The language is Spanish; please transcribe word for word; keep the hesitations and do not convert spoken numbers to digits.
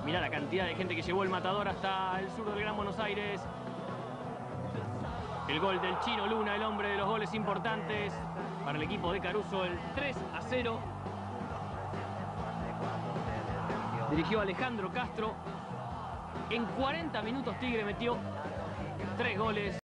Mirá la cantidad de gente que llevó el Matador hasta el sur del Gran Buenos Aires. El gol del Chino Luna, el hombre de los goles importantes para el equipo de Caruso, el tres a cero. Dirigió Alejandro Castro. En cuarenta minutos Tigre metió tres goles.